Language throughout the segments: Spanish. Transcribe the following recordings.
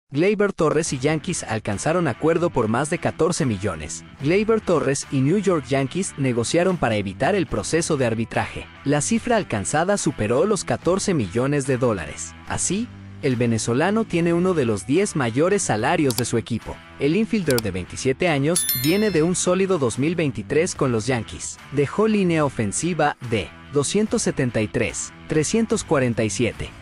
Gleyber Torres y Yankees alcanzaron acuerdo por más de 14 millones. Gleyber Torres y New York Yankees negociaron para evitar el proceso de arbitraje. La cifra alcanzada superó los 14 millones de dólares. Así, el venezolano tiene uno de los 10 mayores salarios de su equipo. El infielder de 27 años viene de un sólido 2023 con los Yankees. Dejó línea ofensiva de 273, 347,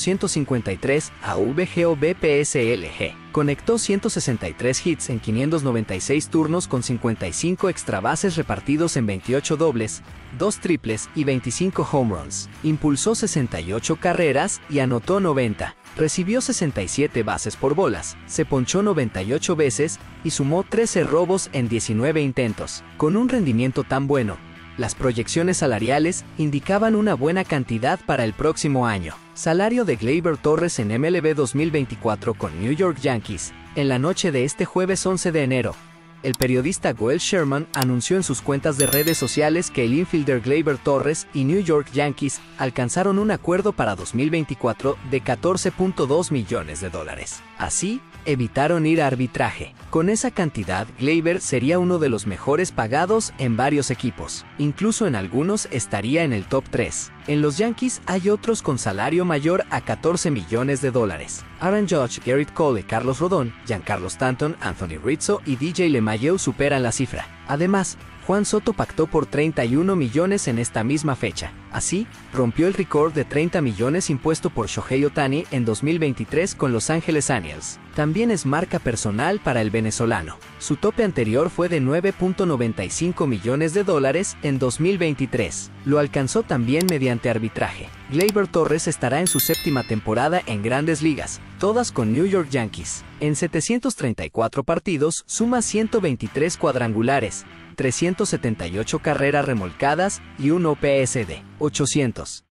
453 AVGOBPSLG. Conectó 163 hits en 596 turnos con 55 extra bases repartidos en 28 dobles, 2 triples y 25 home runs. Impulsó 68 carreras y anotó 90. Recibió 67 bases por bolas, se ponchó 98 veces y sumó 13 robos en 19 intentos. Con un rendimiento tan bueno, las proyecciones salariales indicaban una buena cantidad para el próximo año. Salario de Gleyber Torres en MLB 2024 con New York Yankees. En la noche de este jueves 11 de enero, el periodista Goel Sherman anunció en sus cuentas de redes sociales que el infielder Gleyber Torres y New York Yankees alcanzaron un acuerdo para 2024 de 14.2 millones de dólares. Así, evitaron ir a arbitraje. Con esa cantidad, Gleyber sería uno de los mejores pagados en varios equipos. Incluso en algunos estaría en el top 3. En los Yankees hay otros con salario mayor a 14 millones de dólares. Aaron Judge, Gerrit Cole, Carlos Rodón, Giancarlo Stanton, Anthony Rizzo y DJ LeMahieu superan la cifra. Además, Juan Soto pactó por 31 millones en esta misma fecha. Así, rompió el récord de 30 millones impuesto por Shohei Ohtani en 2023 con Los Angeles Angels. También es marca personal para el venezolano. Su tope anterior fue de 9.95 millones de dólares en 2023. Lo alcanzó también mediante arbitraje. Gleyber Torres estará en su séptima temporada en Grandes Ligas, todas con New York Yankees. En 734 partidos, suma 123 cuadrangulares, 378 carreras remolcadas y un OPS de 800.